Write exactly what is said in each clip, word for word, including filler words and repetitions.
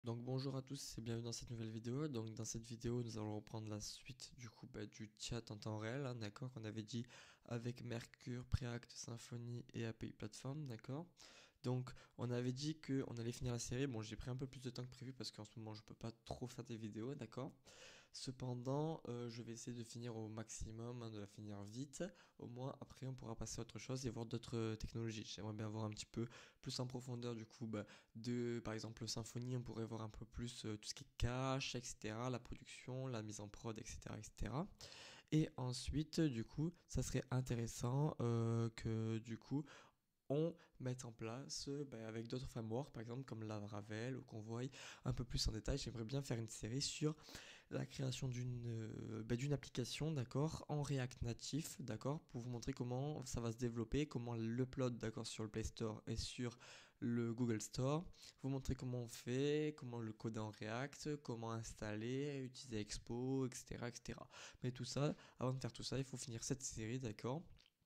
Donc bonjour à tous et bienvenue dans cette nouvelle vidéo. Donc dans cette vidéo nous allons reprendre la suite du coup bah, du chat en temps réel, hein, d'accord, qu'on avait dit avec Mercure, Preact, Symfony et A P I Platform, d'accord. Donc on avait dit que on allait finir la série. Bon, j'ai pris un peu plus de temps que prévu parce qu'en ce moment je peux pas trop faire des vidéos, d'accord. Cependant, euh, je vais essayer de finir au maximum, hein, de la finir vite. Au moins, après, on pourra passer à autre chose et voir d'autres euh, technologies. J'aimerais bien voir un petit peu plus en profondeur, du coup, bah, de, par exemple, Symfony, on pourrait voir un peu plus euh, tout ce qui est cache, et cetera, la production, la mise en prod, et cetera, et cetera. Et ensuite, du coup, ça serait intéressant euh, que, du coup, on met en place euh, bah, avec d'autres frameworks, par exemple comme Laravel, ou qu'on voit un peu plus en détail. J'aimerais bien faire une série sur la création d'une euh, bah, d'une application, d'accord, en React Natif, d'accord, pour vous montrer comment ça va se développer, comment l'upload, d'accord, sur le Play Store et sur le Google Store, vous montrer comment on fait, comment le coder en React, comment installer, utiliser Expo, et cetera, et cetera. Mais tout ça, avant de faire tout ça, il faut finir cette série, d'accord.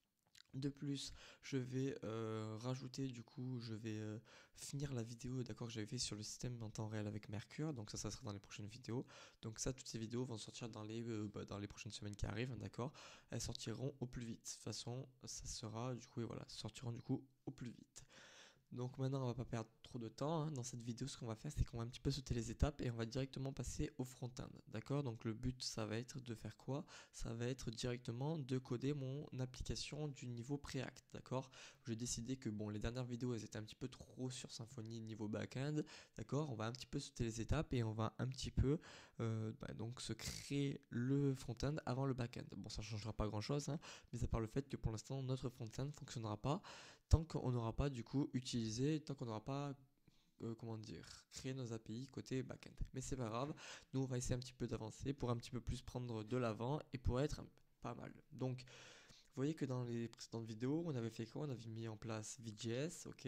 De plus, je vais euh, rajouter, du coup, je vais euh, finir la vidéo, d'accord, que j'avais fait sur le système en temps réel avec Mercure. Donc ça, ça sera dans les prochaines vidéos. Donc ça, toutes ces vidéos vont sortir dans les, euh, bah, dans les prochaines semaines qui arrivent, d'accord. Elles sortiront au plus vite. De toute façon, ça sera, du coup, et voilà, sortiront du coup au plus vite. Donc maintenant, on va pas perdre trop de temps, hein. Dans cette vidéo, ce qu'on va faire, c'est qu'on va un petit peu sauter les étapes et on va directement passer au front-end. D'accord. Donc le but, ça va être de faire quoi? Ça va être directement de coder mon application du niveau Preact. D'accord. J'ai décidé que bon, les dernières vidéos, elles étaient un petit peu trop sur Symfony niveau back-end. D'accord. On va un petit peu sauter les étapes et on va un petit peu euh, bah, donc se créer le front-end avant le back-end. Bon, ça ne changera pas grand-chose, hein, mais à part le fait que pour l'instant, notre front-end ne fonctionnera pas tant qu'on n'aura pas du coup utilisé, tant qu'on n'aura pas euh, comment dire, créé nos A P I côté backend. Mais c'est pas grave, nous on va essayer un petit peu d'avancer pour un petit peu plus prendre de l'avant et pour être un- pas mal. Donc, vous voyez que dans les précédentes vidéos, on avait fait quoi? On avait mis en place Vue.js, ok,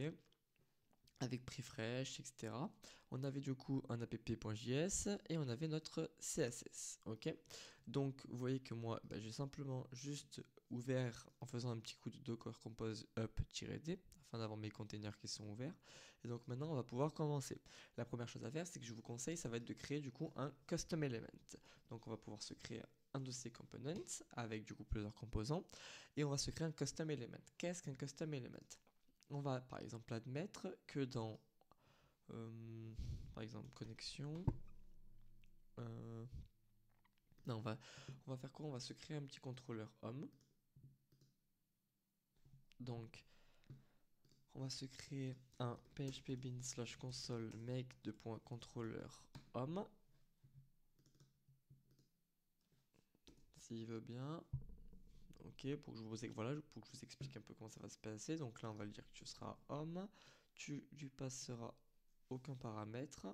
avec Prefresh, et cetera. On avait du coup un app.js et on avait notre C S S, ok. Donc vous voyez que moi, bah, j'ai simplement juste ouvert en faisant un petit coup de docker compose up-d afin d'avoir mes containers qui sont ouverts. Et donc maintenant, on va pouvoir commencer. La première chose à faire, c'est que je vous conseille, ça va être de créer du coup un custom element. Donc on va pouvoir se créer un dossier components avec du coup plusieurs composants et on va se créer un custom element. Qu'est-ce qu'un custom element? On va par exemple admettre que dans, euh, par exemple, connexion, euh, non, on va, on va faire quoi? On va se créer un petit contrôleur homme. Donc, on va se créer un phpBin slash console make de point contrôleur homme. S'il veut bien. Ok, pour que je vous, voilà, pour que je vous explique un peu comment ça va se passer. Donc là, on va lui dire que tu seras homme. Tu lui passeras aucun paramètre.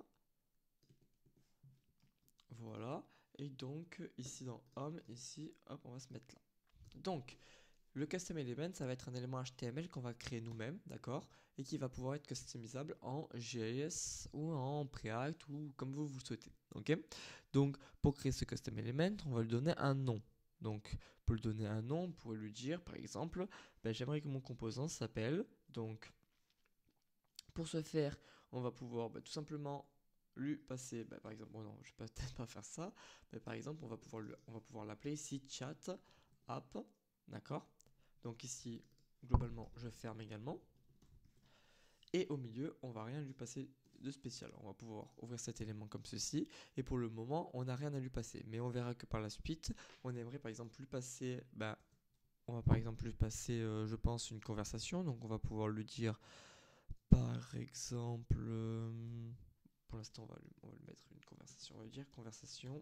Voilà. Et donc, ici dans homme, ici, hop, on va se mettre là. Donc, le custom element, ça va être un élément H T M L qu'on va créer nous-mêmes, d'accord, et qui va pouvoir être customisable en J S ou en Preact ou comme vous vous souhaitez, ok. Donc, pour créer ce custom element, on va lui donner un nom. Donc, pour lui donner un nom, on pourrait lui dire, par exemple, ben, j'aimerais que mon composant s'appelle. Donc, pour ce faire, on va pouvoir ben, tout simplement lui passer, ben, par exemple, bon non, je vais peut-être pas faire ça, mais par exemple, on va pouvoir, le- on va pouvoir l'appeler ici chat app, d'accord. Donc ici, globalement, je ferme également. Et au milieu, on va rien lui passer de spécial. On va pouvoir ouvrir cet élément comme ceci. Et pour le moment, on n'a rien à lui passer. Mais on verra que par la suite, on aimerait par exemple lui passer, bah, on va par exemple lui passer, euh, je pense, une conversation. Donc on va pouvoir lui dire, par exemple, euh, pour l'instant, on va, lui, on va lui mettre une conversation. On va lui dire conversation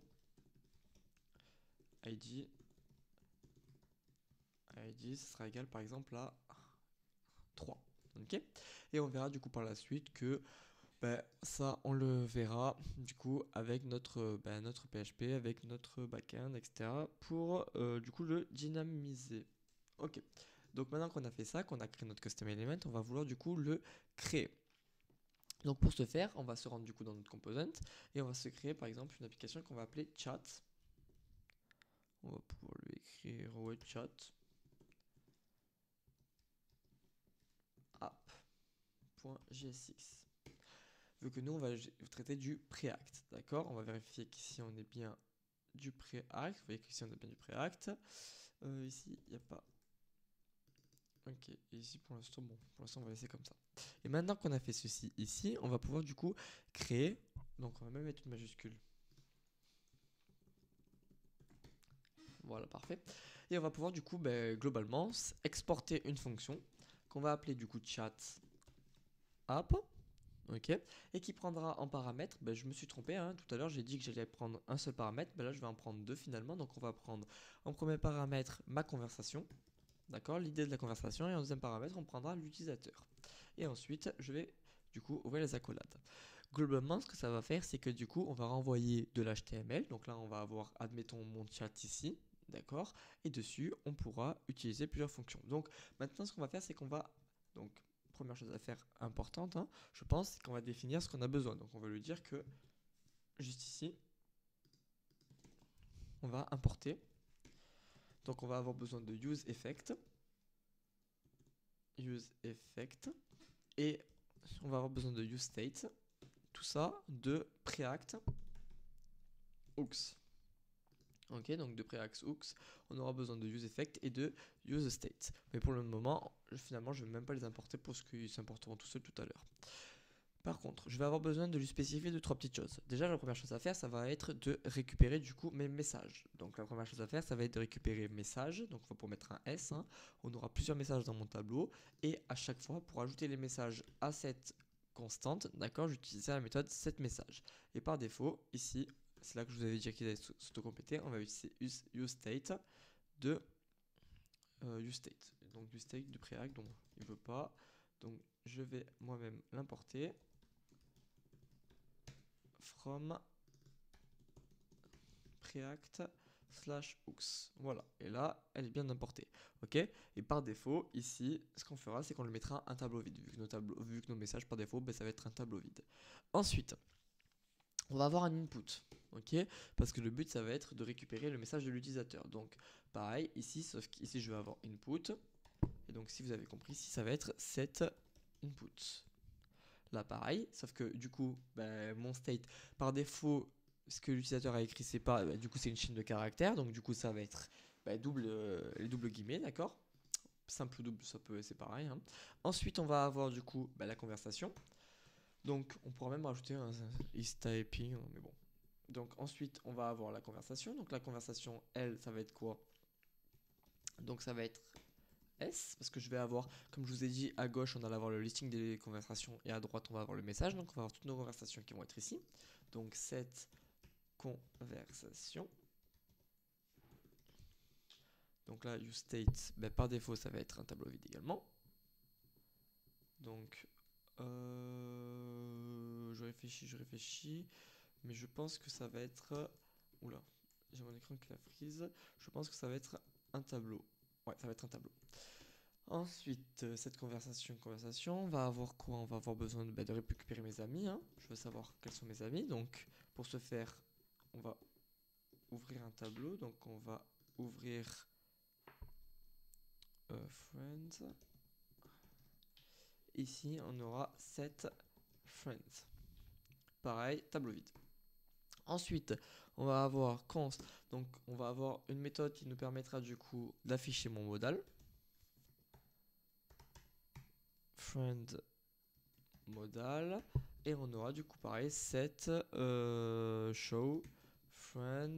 I D. I D, ce sera égal par exemple à trois. Ok. Et on verra du coup par la suite que ben, ça on le verra du coup avec notre, ben, notre P H P, avec notre backend, et cetera. Pour euh, du coup le dynamiser. Ok. Donc maintenant qu'on a fait ça, qu'on a créé notre custom element, on va vouloir du coup le créer. Donc pour ce faire, on va se rendre du coup dans notre component et on va se créer par exemple une application qu'on va appeler chat. On va pouvoir lui écrire ouais, chat app.jsx. vu que nous on va traiter du Preact, d'accord? On va vérifier qu'ici on est bien du Preact, vous voyez qu'ici on est bien du Preact, euh, ici il n'y a pas, ok, et ici pour l'instant, bon, pour l'instant on va laisser comme ça. Et maintenant qu'on a fait ceci ici, on va pouvoir du coup créer, donc on va même mettre une majuscule. Voilà, parfait. Et on va pouvoir du coup, ben, globalement, exporter une fonction qu'on va appeler du coup chat app, ok, et qui prendra en paramètre, ben, je me suis trompé, hein, tout à l'heure j'ai dit que j'allais prendre un seul paramètre, ben là je vais en prendre deux finalement, donc on va prendre en premier paramètre ma conversation, d'accord, l'idée de la conversation, et en deuxième paramètre on prendra l'utilisateur. Et ensuite je vais du coup ouvrir les accolades. Globalement, ce que ça va faire, c'est que du coup on va renvoyer de l'H T M L, donc là on va avoir, admettons, mon chat ici, d'accord, et dessus on pourra utiliser plusieurs fonctions. Donc maintenant ce qu'on va faire, c'est qu'on va, donc première chose à faire importante, hein, je pense, c'est qu'on va définir ce qu'on a besoin. Donc on va lui dire que juste ici on va importer, donc on va avoir besoin de use effect, use effect, et on va avoir besoin de use state, tout ça de Preact hooks. Ok, donc de Preact hooks, on aura besoin de use effect et de use state. Mais pour le moment, finalement, je ne vais même pas les importer pour ce qu'ils s'importeront tout seuls tout à l'heure. Par contre, je vais avoir besoin de lui spécifier deux trois petites choses. Déjà, la première chose à faire, ça va être de récupérer du coup mes messages. Donc la première chose à faire, ça va être de récupérer messages. Donc il faut pour mettre un S. Hein. On aura plusieurs messages dans mon tableau. Et à chaque fois, pour ajouter les messages à cette constante, d'accord, j'utilisais la méthode setMessage. Et par défaut, ici, c'est là que je vous avais dit qu'il allait s'auto-compléter, on va utiliser useState de euh, useState. Donc useState de Preact, donc il ne veut pas. Donc je vais moi-même l'importer. From Preact slash hooks. Voilà, et là, elle est bien importée. Ok. Et par défaut, ici, ce qu'on fera, c'est qu'on lui mettra un tableau vide. Vu que nos, tableaux, vu que nos messages, par défaut, ben, ça va être un tableau vide. Ensuite, on va avoir un input. Ok. Parce que le but, ça va être de récupérer le message de l'utilisateur. Donc, pareil, ici, sauf qu'ici, je vais avoir input. Et donc, si vous avez compris, ici, ça va être set input. Là, pareil, sauf que du coup, bah, mon state, par défaut, ce que l'utilisateur a écrit, c'est pas, bah, du coup, c'est une chaîne de caractères, donc du coup, ça va être bah, double, euh, les doubles guillemets, d'accord. Simple ou double, ça peut, c'est pareil. Hein. Ensuite, on va avoir du coup bah, la conversation. Donc, on pourra même rajouter un, un is typing, mais bon. Donc, ensuite, on va avoir la conversation. Donc, la conversation, elle, ça va être quoi? Donc, ça va être S, parce que je vais avoir, comme je vous ai dit, à gauche on va avoir le listing des conversations et à droite on va avoir le message, donc on va avoir toutes nos conversations qui vont être ici. Donc cette conversation, donc là useState, ben, par défaut ça va être un tableau vide également. Donc euh, je réfléchis, je réfléchis, mais je pense que ça va être, oula, j'ai mon écran qui la frise, je pense que ça va être un tableau. Ouais, ça va être un tableau. Ensuite, euh, cette conversation, conversation, on va avoir quoi? On va avoir besoin de, bah, de récupérer mes amis. Hein. Je veux savoir quels sont mes amis. Donc, pour ce faire, on va ouvrir un tableau. Donc, on va ouvrir euh, Friends. Ici, on aura set Friends. Pareil, tableau vide. Ensuite, on va avoir const. Donc, on va avoir une méthode qui nous permettra du coup d'afficher mon modal. Friend modal, et on aura du coup pareil set euh, show friend,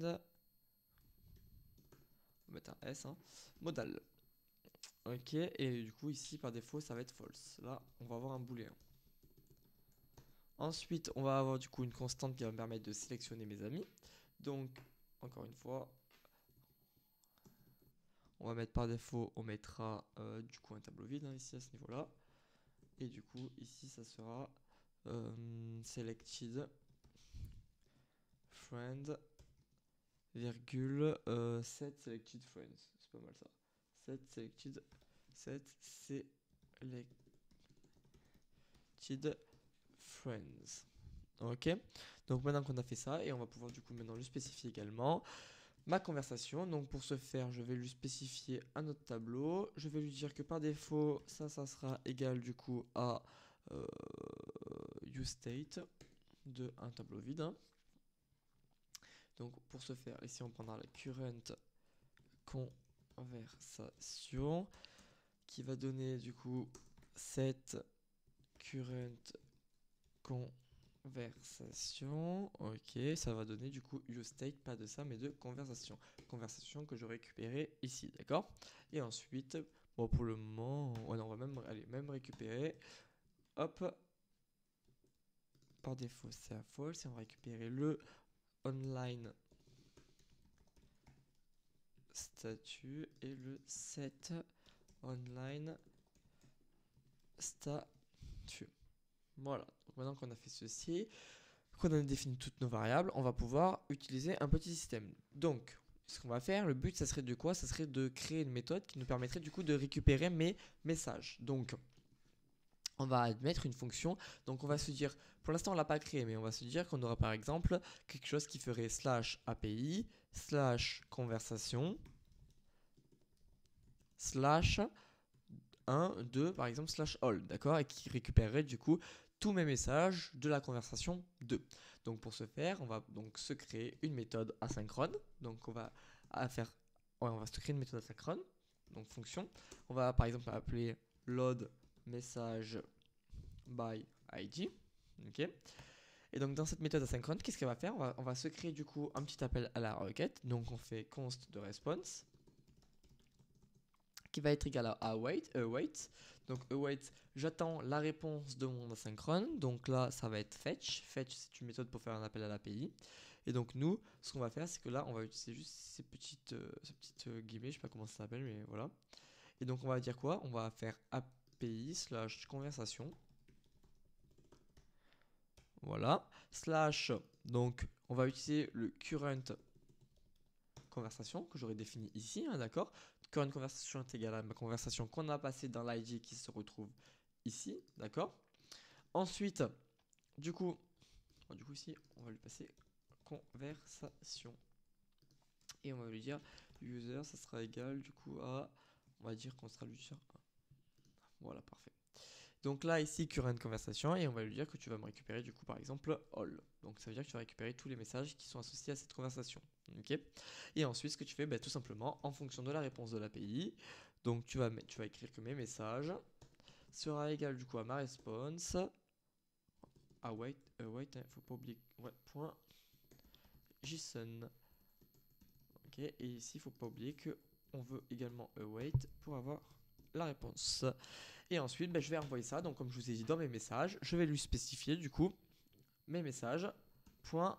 on va mettre un S, hein, modal. Ok, et du coup ici par défaut ça va être false. Là on va avoir un booléen. Ensuite on va avoir du coup une constante qui va me permettre de sélectionner mes amis. Donc encore une fois on va mettre par défaut, on mettra euh, du coup un tableau vide hein, ici à ce niveau là, et du coup ici ça sera Euh, selected friend virgule euh, set selected friends, c'est pas mal ça, set selected set selected friends. Ok, donc maintenant qu'on a fait ça, et on va pouvoir du coup maintenant lui spécifier également ma conversation. Donc pour ce faire, je vais lui spécifier un autre tableau. Je vais lui dire que par défaut ça ça sera égal du coup à euh, useState de un tableau vide. Hein. Donc pour ce faire, ici on prendra la current conversation qui va donner du coup cette current conversation. Ok, ça va donner du coup useState, pas de ça mais de conversation. Conversation que je récupérer ici, d'accord. Et ensuite, bon pour le moment, ouais, non, on va même, allez, même récupérer, hop, par défaut c'est à false et on va récupérer le online statut et le set online statut. Voilà, donc maintenant qu'on a fait ceci, qu'on a défini toutes nos variables, on va pouvoir utiliser un petit système. Donc, ce qu'on va faire, le but, ça serait de quoi? Ça serait de créer une méthode qui nous permettrait du coup de récupérer mes messages. Donc, on va admettre une fonction. Donc, on va se dire, pour l'instant, on l'a pas créé, mais on va se dire qu'on aura par exemple quelque chose qui ferait slash A P I, slash conversation, slash un, deux, par exemple, slash all, d'accord, et qui récupérerait du coup tous mes messages de la conversation deux. Donc pour ce faire, on va donc se créer une méthode asynchrone. Donc on va à faire, ouais, on va se créer une méthode asynchrone, donc fonction. On va par exemple appeler load message by I D, ok. Et donc dans cette méthode asynchrone, qu'est-ce qu'elle va faire? on va, on va se créer du coup un petit appel à la requête. Donc on fait const de response qui va être égal à await, await. Donc await, j'attends la réponse de mon asynchrone. Donc là, ça va être fetch. Fetch, c'est une méthode pour faire un appel à l'A P I. Et donc nous, ce qu'on va faire, c'est que là, on va utiliser juste ces petites, euh, ces petites euh, guillemets, je sais pas comment ça s'appelle, mais voilà. Et donc on va dire quoi? On va faire A P I slash conversation. Voilà. Slash, donc on va utiliser le current conversation que j'aurais défini ici, hein, d'accord. Current conversation est égal à ma conversation qu'on a passée dans l'I D qui se retrouve ici, d'accord. Ensuite, du coup, du coup ici, on va lui passer conversation et on va lui dire user, ça sera égal du coup à, on va dire qu'on sera lui sur un. Voilà, parfait. Donc là ici current conversation et on va lui dire que tu vas me récupérer du coup par exemple all. Donc ça veut dire que tu vas récupérer tous les messages qui sont associés à cette conversation. Ok. Et ensuite ce que tu fais, bah, tout simplement en fonction de la réponse de l'A P I, donc tu vas, tu vas écrire que mes messages sera égal du coup à ma réponse. Ah wait, euh, wait, hein, faut pas oublier, ouais, point JSON. Ok. Et ici il faut pas oublier que on veut également await pour avoir la réponse. Et ensuite, ben, je vais envoyer ça. Donc, comme je vous ai dit dans mes messages, je vais lui spécifier du coup mes messages. Point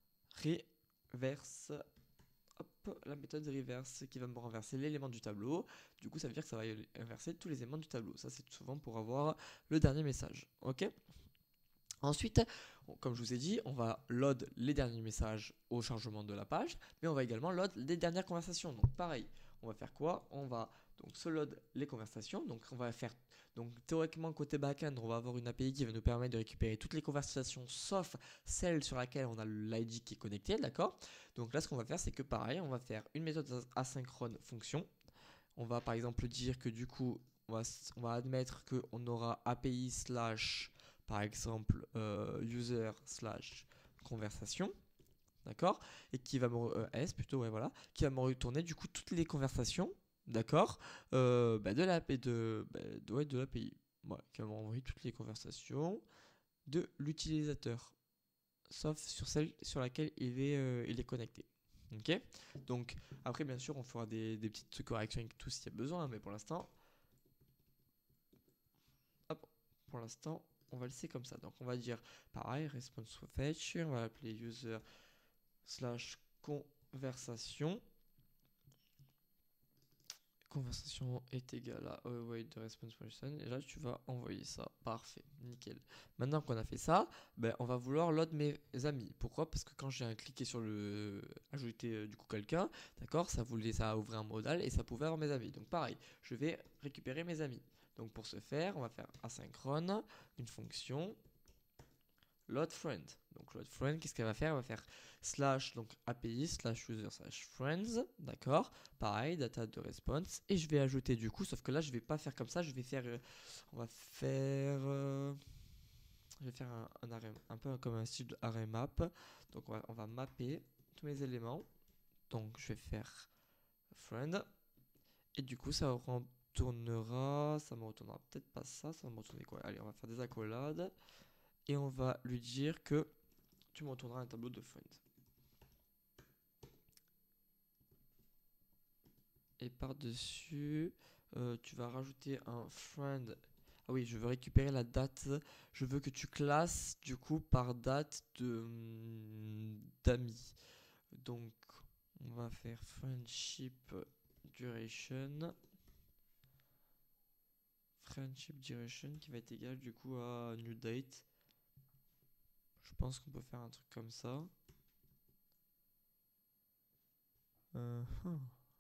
reverse. Hop, la méthode reverse qui va me renverser l'élément du tableau. Du coup, ça veut dire que ça va inverser tous les éléments du tableau. Ça, c'est souvent pour avoir le dernier message. Ok. Ensuite, comme je vous ai dit, on va load les derniers messages au chargement de la page, mais on va également load les dernières conversations. Donc, pareil, on va faire quoi? On va donc se load les conversations. Donc, on va faire donc théoriquement côté backend, on va avoir une A P I qui va nous permettre de récupérer toutes les conversations sauf celle sur laquelle on a l'I D qui est connecté, d'accord. Donc là, ce qu'on va faire, c'est que pareil, on va faire une méthode asynchrone fonction. On va par exemple dire que du coup, on va, on va admettre qu'on aura A P I slash par exemple euh, user slash conversation, d'accord, et qui va me euh, s plutôt, ouais, voilà, qui va me retourner du coup toutes les conversations, d'accord, euh, bah, de la de, bah, de, ouais, de l'A P I, ouais, qui va m'envoyer toutes les conversations de l'utilisateur, sauf sur celle sur laquelle il est, euh, il est connecté. Ok. Donc après bien sûr on fera des, des petites corrections avec tout s'il y a besoin, mais pour l'instant, hop, pour l'instant on va le laisser comme ça. Donc on va dire pareil, response fetch, on va appeler user slash conversation. Conversation est égale à await de response function. Et là tu vas envoyer ça. Parfait, nickel. Maintenant qu'on a fait ça, ben, on va vouloir load mes amis. Pourquoi? Parce que quand j'ai cliqué sur le ajouter euh, du coup quelqu'un, d'accord, ça voulait ça a ouvert un modal et ça pouvait avoir mes amis. Donc pareil, je vais récupérer mes amis. Donc pour ce faire, on va faire asynchrone, une fonction load friend. Donc load friend, qu'est-ce qu'elle va faire? Elle va faire slash donc A P I slash user slash friends, d'accord. Pareil, data de response et je vais ajouter du coup, sauf que là je vais pas faire comme ça, je vais faire, euh, on va faire, euh, je vais faire un, un array, un peu comme un style de array map. Donc on va, on va mapper tous mes éléments. Donc je vais faire friend. Et du coup ça retournera, ça me retournera peut-être pas ça, ça va me retourner quoi? Allez, on va faire des accolades. Et on va lui dire que tu me retourneras un tableau de friend. Et par-dessus, euh, tu vas rajouter un friend. Ah oui, je veux récupérer la date. Je veux que tu classes du coup par date de d'amis. Donc, on va faire friendship duration. Friendship duration qui va être égal du coup à new date. Je pense qu'on peut faire un truc comme ça. Uh -huh.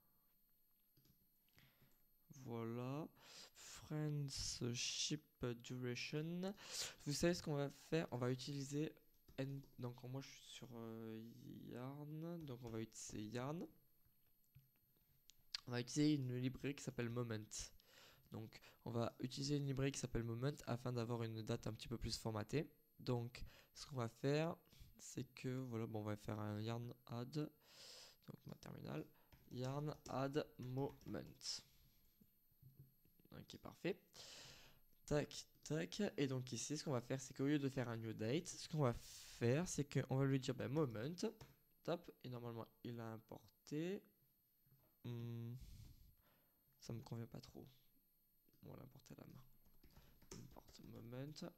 Voilà. Friendship duration. Vous savez ce qu'on va faire? On va utiliser N. Donc moi je suis sur euh, Yarn. Donc on va utiliser Yarn. On va utiliser une librairie qui s'appelle Moment. Donc on va utiliser une librairie qui s'appelle Moment afin d'avoir une date un petit peu plus formatée. Donc ce qu'on va faire, c'est que voilà, bon, on va faire un Yarn add. Donc ma terminale. Yarn add moment. Ok, parfait. Tac, tac. Et donc ici, ce qu'on va faire, c'est qu'au lieu de faire un new date, ce qu'on va faire, c'est qu'on va lui dire ben, moment. Top. Et normalement, il a importé. Hmm, ça me convient pas trop. On va l'importer à la main. Import moment.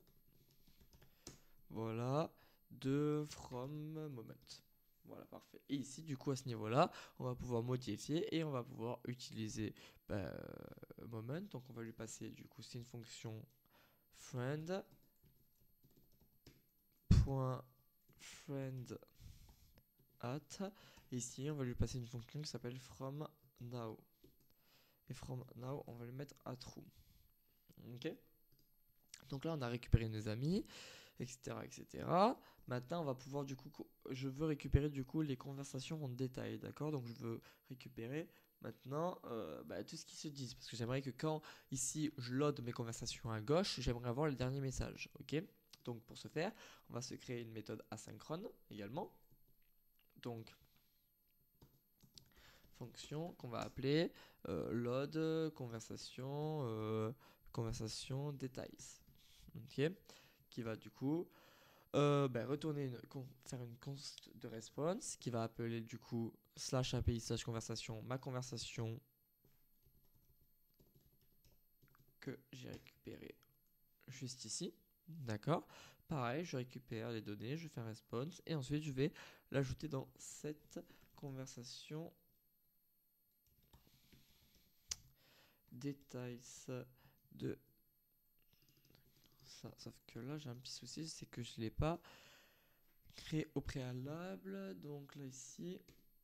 Voilà. De from moment. Voilà, parfait. Et ici, du coup, à ce niveau-là, on va pouvoir modifier et on va pouvoir utiliser bah, moment. Donc, on va lui passer, du coup, c'est une fonction friend. Point friend at. Ici, on va lui passer une fonction qui s'appelle from now. Et from now, on va lui mettre à true. Ok. Donc là, on a récupéré nos amis, et cetera, et cetera. Maintenant, on va pouvoir du coup, je veux récupérer du coup les conversations en détail, d'accord? Donc je veux récupérer maintenant euh, bah, tout ce qui se dit, parce que j'aimerais que quand ici je load mes conversations à gauche, j'aimerais avoir le dernier message, ok? Donc pour ce faire, on va se créer une méthode asynchrone également. Donc fonction qu'on va appeler euh, load conversation euh, conversation details, ok? Qui va du coup Euh, bah, retourner une, faire une const de response qui va appeler du coup slash A P I slash conversation ma conversation que j'ai récupéré juste ici. D'accord. Pareil, je récupère les données, je fais un response et ensuite je vais l'ajouter dans cette conversation détails de ça. Sauf que là j'ai un petit souci, c'est que je ne l'ai pas créé au préalable. Donc là ici,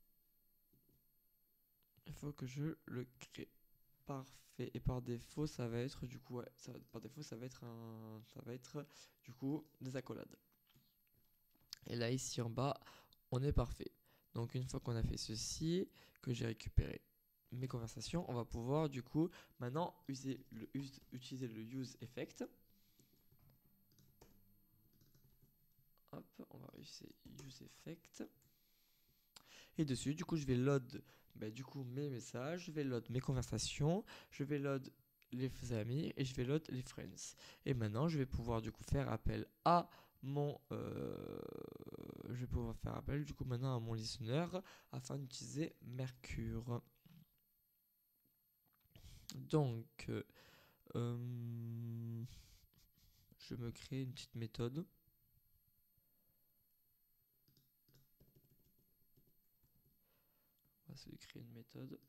il faut que je le crée. Parfait. Et par défaut, ça va être du coup, ouais, ça va, par défaut, ça va être un, ça va être du coup des accolades. Et là ici en bas, on est parfait. Donc une fois qu'on a fait ceci, que j'ai récupéré mes conversations, on va pouvoir du coup maintenant user le, use, utiliser le use effect. Hop, on va utiliser use effect. Et dessus, du coup, je vais load bah, du coup mes messages, je vais load mes conversations, je vais load les amis et je vais load les friends. Et maintenant, je vais pouvoir du coup faire appel à mon, euh, je vais pouvoir faire appel du coup maintenant à mon listener afin d'utiliser Mercure. Donc, euh, je me crée une petite méthode. On va se créer une méthode.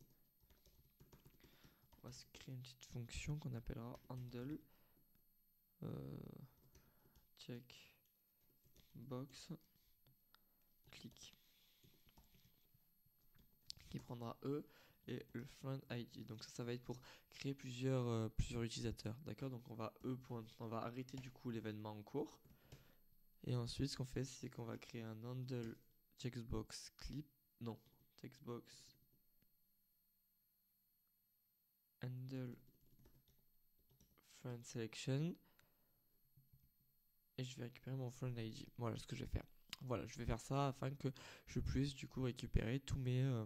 On va se créer une petite fonction qu'on appellera handle. Euh, check box click qui prendra E et le friend I D. Donc ça, ça va être pour créer plusieurs, euh, plusieurs utilisateurs. D'accord? Donc on va E. On va arrêter du coup l'événement en cours. Et ensuite, ce qu'on fait, c'est qu'on va créer un handle checkbox clip. Non, checkbox handle friend selection. et je vais récupérer mon friend I D. Voilà ce que je vais faire. Voilà, je vais faire ça afin que je puisse du coup récupérer tous mes euh,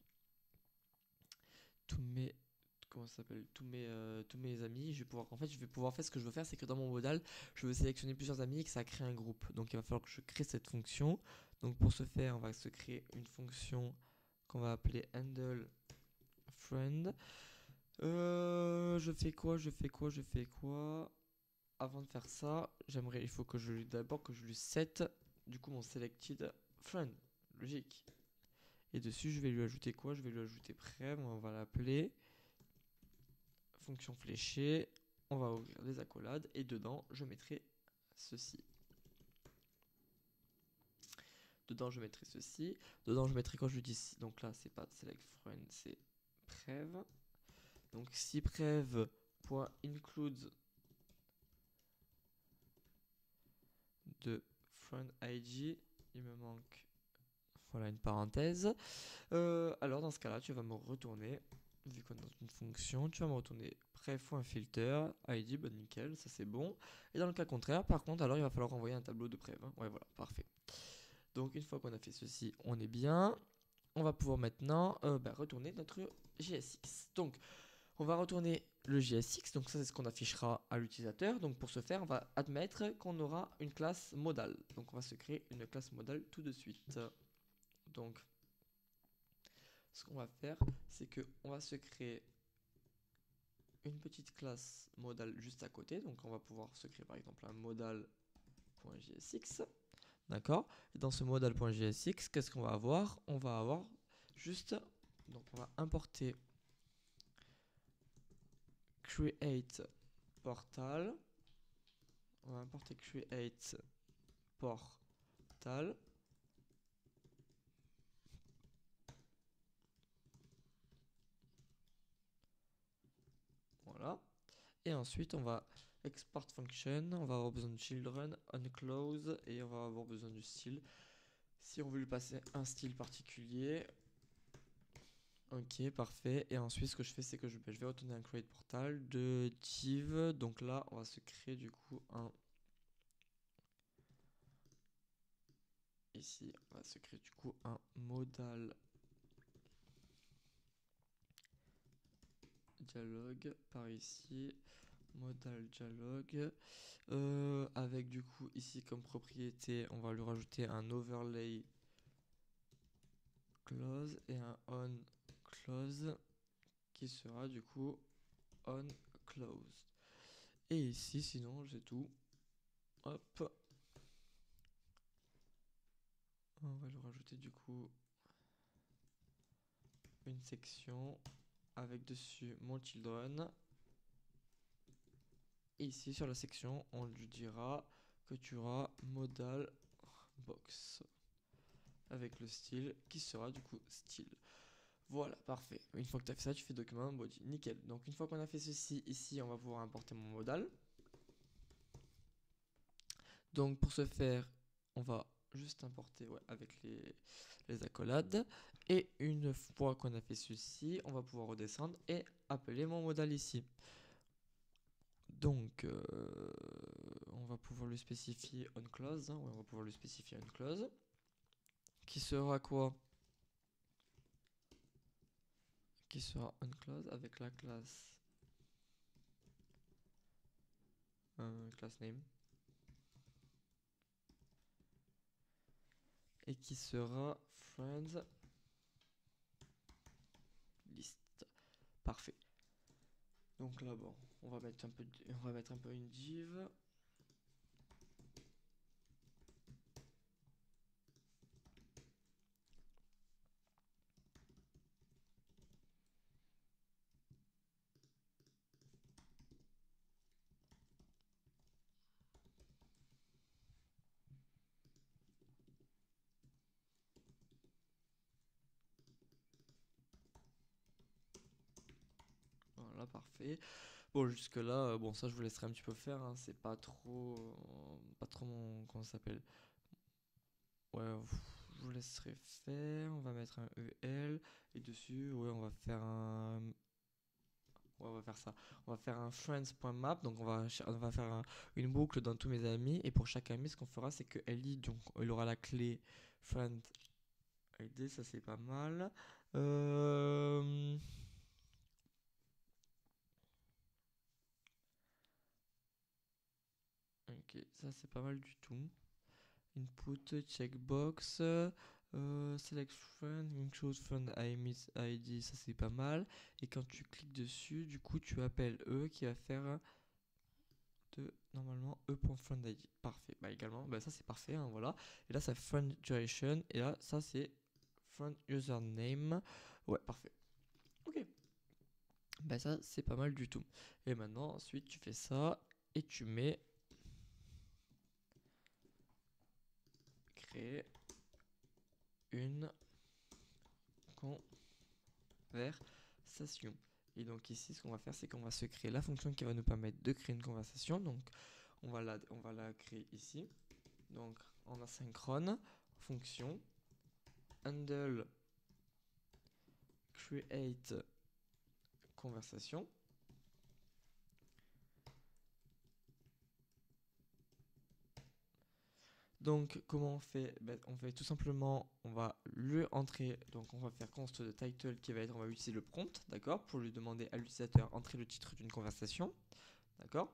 tous mes comment ça s'appelle tous mes euh, tous mes amis. Je vais pouvoir en fait je vais pouvoir faire ce que je veux faire, c'est que dans mon modal je veux sélectionner plusieurs amis et que ça crée un groupe. Donc il va falloir que je crée cette fonction. Donc pour ce faire, on va se créer une fonction qu'on va appeler handle friend. Euh, je fais quoi Je fais quoi Je fais quoi Avant de faire ça, j'aimerais il faut que je lui d'abord que je lui set du coup mon selected friend. Logique. Et dessus, je vais lui ajouter quoi Je vais lui ajouter prev, on va l'appeler fonction fléchée. On va ouvrir des accolades et dedans, je mettrai ceci. Dedans, je mettrai ceci. Dedans, je mettrai quand je lui dis donc là, c'est pas select friend, c'est prev. Donc si prev.include de friend I D, il me manque voilà une parenthèse. Euh, alors dans ce cas-là, tu vas me retourner, vu qu'on a une fonction, tu vas me retourner prev.filter, I D, bah nickel, ça c'est bon. Et dans le cas contraire, par contre, alors il va falloir envoyer un tableau de prev. Hein. Ouais, voilà, parfait. Donc une fois qu'on a fait ceci, on est bien. On va pouvoir maintenant euh, bah, retourner notre J S X. Donc on va retourner le J S X, donc ça c'est ce qu'on affichera à l'utilisateur. Donc pour ce faire, on va admettre qu'on aura une classe modale. Donc on va se créer une classe modale tout de suite. Donc ce qu'on va faire, c'est que on va se créer une petite classe modale juste à côté. Donc on va pouvoir se créer par exemple un modal.jsx. D'accord. Et dans ce modal.jsx, qu'est-ce qu'on va avoir On va avoir juste, donc on va importer create portal. On va importer create portal. Voilà. Et ensuite, on va export function. On va avoir besoin de children, unclose et on va avoir besoin du style. Si on veut lui passer un style particulier. Ok, parfait. Et ensuite, ce que je fais, c'est que je, ben, je vais retourner un create portal de div. Donc là, on va se créer du coup un. Ici, on va se créer du coup un modal dialogue par ici. Modal dialogue. Euh, avec du coup, ici comme propriété, on va lui rajouter un overlay close et un on close qui sera du coup on closed. Et ici, sinon, j'ai tout. Hop. On va lui rajouter du coup une section avec dessus mon children. Et ici sur la section, on lui dira que tu auras modal box avec le style qui sera du coup style. Voilà, parfait. Une fois que tu as fait ça, tu fais document body. Nickel. Donc une fois qu'on a fait ceci, ici, on va pouvoir importer mon modal. Donc pour ce faire, on va juste importer ouais, avec les, les accolades. Et une fois qu'on a fait ceci, on va pouvoir redescendre et appeler mon modal ici. Donc euh, on va pouvoir le spécifier on close. Hein, ouais, on va pouvoir le spécifier on close. Qui sera quoi Qui sera on close avec la classe euh, class name. Et qui sera friends list. Parfait. Donc là bon, on va mettre un peu on va mettre un peu une div. Voilà, parfait. Bon, jusque là, bon ça je vous laisserai un petit peu faire, hein, c'est pas trop euh, pas trop mon comment ça s'appelle. Ouais, je vous laisserai faire, on va mettre un E L et dessus, ouais, on va faire un ouais, on va faire ça. On va faire un friends.map, donc on va, on va faire un- une boucle dans tous mes amis, et pour chaque ami, ce qu'on fera, c'est que Ellie, donc, il aura la clé friend I D, ça c'est pas mal. Euh, Ok, ça c'est pas mal du tout. Input, checkbox, euh, select friend, include friend I miss I D, ça c'est pas mal. Et quand tu cliques dessus, du coup tu appelles E qui va faire de normalement E.friendID. Parfait. Bah également, bah ça c'est parfait, hein, voilà. Et là c'est friend duration et là ça c'est friend username. Ouais, parfait. Ok. Bah ça c'est pas mal du tout. Et maintenant ensuite tu fais ça et tu mets créer une conversation. Et donc ici, ce qu'on va faire, c'est qu'on va se créer la fonction qui va nous permettre de créer une conversation. Donc on va la, on va la créer ici. Donc en asynchrone, fonction handle create conversation. Donc comment on fait? Ben, on fait tout simplement, on va le entrer, donc on va faire const de title qui va être, on va utiliser le prompt, d'accord, pour lui demander à l'utilisateur entrer le titre d'une conversation, d'accord.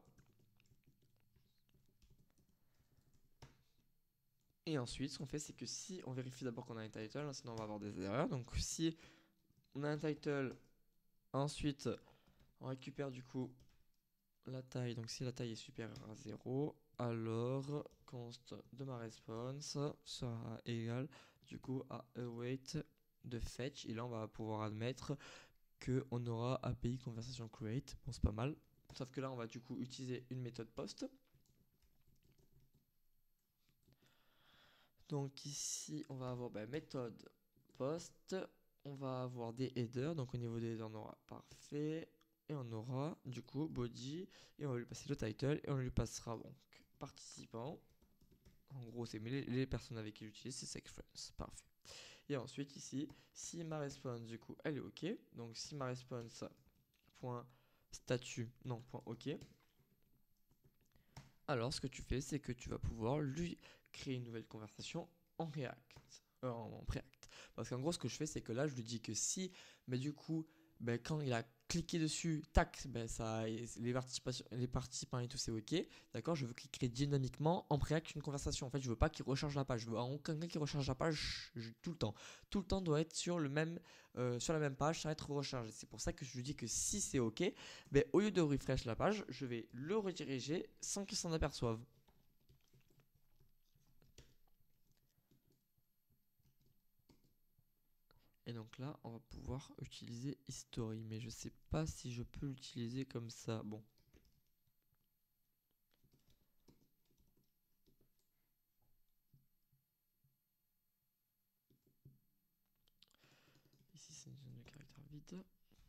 Et ensuite, ce qu'on fait, c'est que si on vérifie d'abord qu'on a un title, hein, sinon on va avoir des erreurs. Donc si on a un title, ensuite on récupère du coup la taille. Donc si la taille est supérieure à zéro, alors const de ma response sera égal du coup à await de fetch. Et là on va pouvoir admettre qu'on aura A P I conversation create. Bon, c'est pas mal. Sauf que là on va du coup utiliser une méthode post. Donc ici on va avoir bah, méthode post. On va avoir des headers. Donc au niveau des headers on aura parfait. Et on aura du coup body. Et on va lui passer le title. Et on lui passera donc participant. En gros c'est les, les personnes avec qui j'utilise. C'est Sex Friends. Parfait. Et ensuite ici, si ma response du coup elle est ok. Donc si ma response point statut, non point ok. Alors ce que tu fais c'est que tu vas pouvoir lui créer une nouvelle conversation en React. Euh, en Preact. Parce qu'en gros ce que je fais c'est que là je lui dis que si, mais du coup, ben, quand il a cliqué dessus, tac, ben, ça, les, les participants et tout c'est ok. D'accord, je veux qu'il crée dynamiquement en Preact une conversation. En fait je veux pas qu'il recharge la page. Je veux aucun cas qui recharge la page je, tout le temps. Tout le temps doit être sur, le même, euh, sur la même page sans être rechargé. C'est pour ça que je lui dis que si c'est ok, ben, au lieu de refresh la page, je vais le rediriger sans qu'il s'en aperçoive. Et donc là, on va pouvoir utiliser History. Mais je sais pas si je peux l'utiliser comme ça. Bon. Ici, c'est une zone de caractère vide.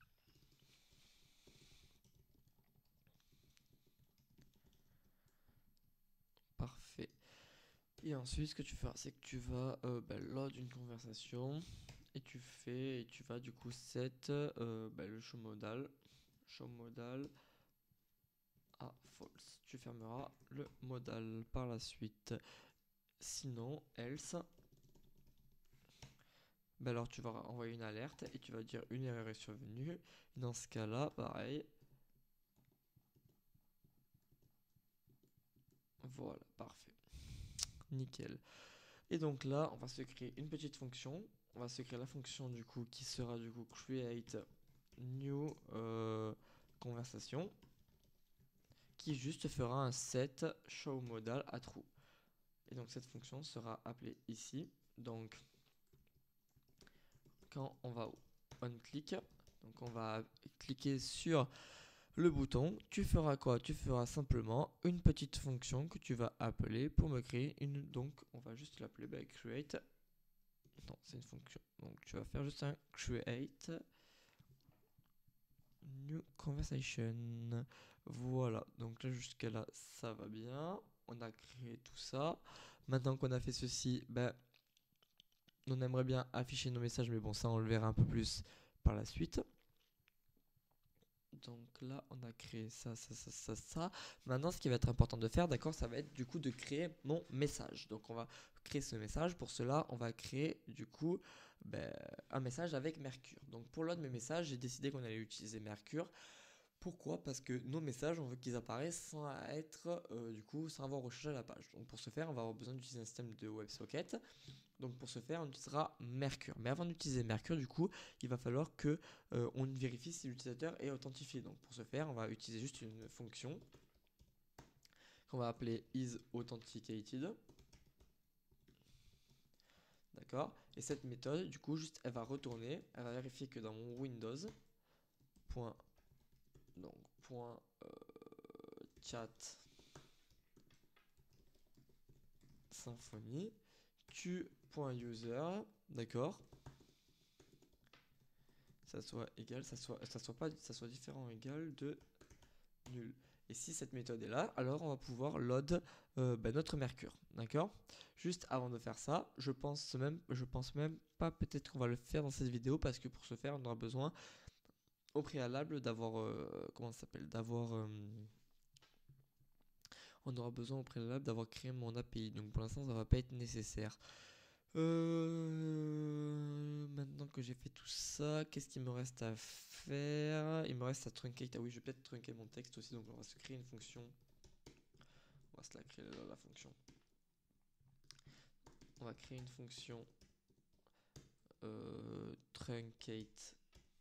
Parfait. Et ensuite, ce que tu fais, c'est que tu vas euh, bah, load une conversation. Et tu fais, et tu vas du coup set euh, bah, le show modal. Show modal à false. Tu fermeras le modal par la suite. Sinon, else. Bah alors tu vas envoyer une alerte et tu vas dire une erreur est survenue. Et dans ce cas-là, pareil. Voilà, parfait. Nickel. Et donc là, on va se créer une petite fonction. On va se créer la fonction du coup qui sera du coup create new euh, conversation qui juste fera un set show modal à true. Et donc cette fonction sera appelée ici. Donc quand on va on click, donc on va cliquer sur le bouton, tu feras quoi? Tu feras simplement une petite fonction que tu vas appeler pour me créer une. Donc on va juste l'appeler bah, create. Non, c'est une fonction. Donc tu vas faire juste un create new conversation. Voilà. Donc là jusqu'à là ça va bien. On a créé tout ça. Maintenant qu'on a fait ceci, bah, on aimerait bien afficher nos messages, mais bon ça on le verra un peu plus par la suite. Donc là, on a créé ça, ça, ça, ça, ça. Maintenant, ce qui va être important de faire, d'accord, ça va être du coup de créer mon message. Donc on va créer ce message. Pour cela, on va créer du coup ben, un message avec Mercure. Donc pour l'un de mes messages, j'ai décidé qu'on allait utiliser Mercure. Pourquoi? Parce que nos messages, on veut qu'ils apparaissent sans être, euh, du coup, sans avoir rechargé la page. Donc pour ce faire, on va avoir besoin d'utiliser un système de WebSocket. Donc pour ce faire, on utilisera Mercure. Mais avant d'utiliser Mercure, du coup, il va falloir que euh, on vérifie si l'utilisateur est authentifié. Donc pour ce faire, on va utiliser juste une fonction qu'on va appeler isAuthenticated. D'accord? Et cette méthode, du coup, juste, elle va retourner, elle va vérifier que dans mon Windows, point, donc, point, euh, chat Symfony, tu.user, d'accord, ça soit égal, ça soit, ça soit pas, ça soit différent égal de nul. Et si cette méthode est là, alors on va pouvoir load euh, bah, notre Mercure, d'accord. Juste avant de faire ça, je pense même, je pense même pas, peut-être qu'on va le faire dans cette vidéo parce que pour ce faire, on aura besoin au préalable d'avoir, euh, comment ça s'appelle, d'avoir euh, on aura besoin au préalable d'avoir créé mon A P I. Donc pour l'instant, ça va pas être nécessaire. Euh, maintenant que j'ai fait tout ça, qu'est-ce qu'il me reste à faire? Il me reste à truncate. Ah oui, je vais peut-être trunker mon texte aussi. Donc on va se créer une fonction. On va se la créer là, la fonction. On va créer une fonction euh, truncate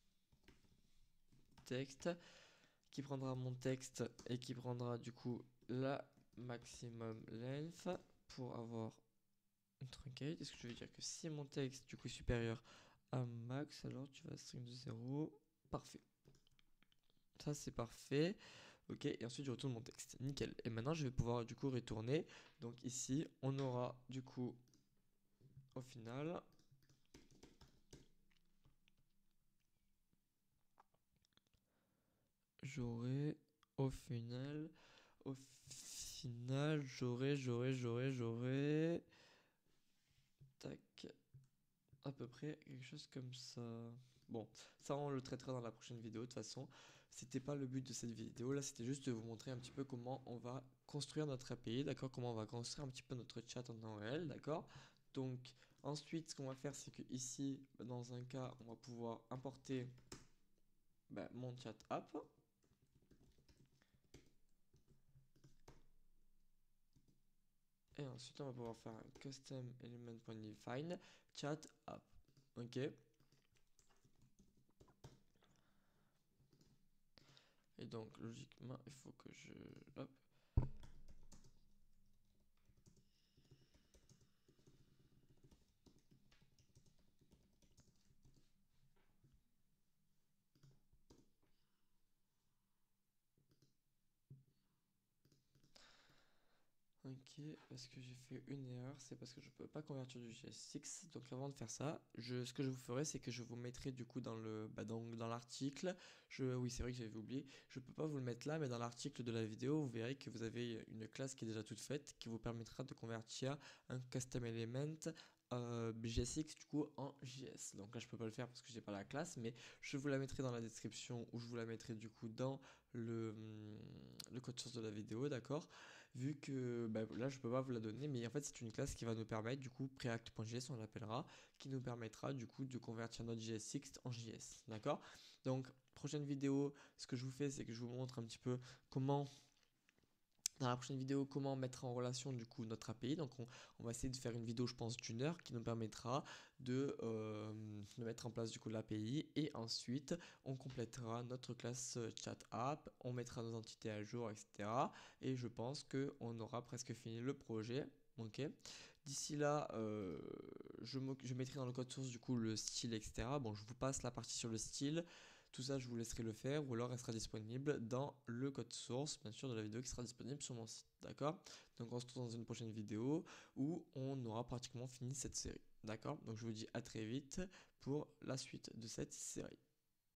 texte qui prendra mon texte et qui prendra du coup la maximum length pour avoir une truncate. Est-ce que je veux dire que si mon texte du coup est supérieur à max, alors tu vas string de zéro. Parfait. Ça c'est parfait. Ok, et ensuite je retourne mon texte. Nickel. Et maintenant je vais pouvoir du coup retourner. Donc ici on aura du coup au final j'aurai au final au final j'aurai j'aurai j'aurai j'aurai tac à peu près quelque chose comme ça. Bon, ça on le traitera dans la prochaine vidéo de toute façon. C'était pas le but de cette vidéo là, c'était juste de vous montrer un petit peu comment on va construire notre A P I, d'accord, comment on va construire un petit peu notre chat en temps réel, d'accord. Donc ensuite ce qu'on va faire c'est que ici dans un cas on va pouvoir importer bah, mon chat app. Et ensuite on va pouvoir faire un custom element.define chat app. Ok. Et donc logiquement il faut que je hop. Ok, parce que j'ai fait une erreur, c'est parce que je peux pas convertir du J S six. Donc avant de faire ça, je, ce que je vous ferai, c'est que je vous mettrai du coup dans le, bah dans, dans l'article. Je, oui, c'est vrai que j'avais oublié. Je peux pas vous le mettre là, mais dans l'article de la vidéo, vous verrez que vous avez une classe qui est déjà toute faite, qui vous permettra de convertir un custom element euh, J S X du coup en J S. Donc là, je peux pas le faire parce que j'ai pas la classe, mais je vous la mettrai dans la description ou je vous la mettrai du coup dans le, le code source de la vidéo, d'accord. Vu que bah, là je peux pas vous la donner, mais en fait c'est une classe qui va nous permettre du coup preact.js on l'appellera, qui nous permettra du coup de convertir notre J S six en J S, d'accord. Donc prochaine vidéo, ce que je vous fais c'est que je vous montre un petit peu comment dans la prochaine vidéo comment mettre en relation du coup notre A P I. Donc on, on va essayer de faire une vidéo je pense d'une heure qui nous permettra de, euh, de mettre en place du coup l'A P I et ensuite on complétera notre classe chat app, on mettra nos entités à jour, etc. Et je pense qu'on aura presque fini le projet. Ok. D'ici là, euh, je, je mettrai dans le code source du coup le style, et cetera. Bon, je vous passe la partie sur le style. Tout ça, je vous laisserai le faire ou alors elle sera disponible dans le code source, bien sûr, de la vidéo qui sera disponible sur mon site. D'accord? Donc, on se retrouve dans une prochaine vidéo où on aura pratiquement fini cette série. D'accord? Donc, je vous dis à très vite pour la suite de cette série.